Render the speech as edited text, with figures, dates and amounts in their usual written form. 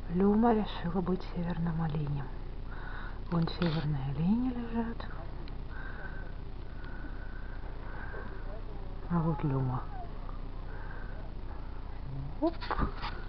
Люма решила быть северным оленем. Вон северные олени лежат. А вот Люма. Оп.